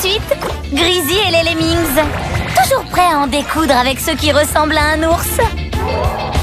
suite, Grizzy et les Lemmings. Toujours prêts à en découdre avec ceux qui ressemblent à un ours.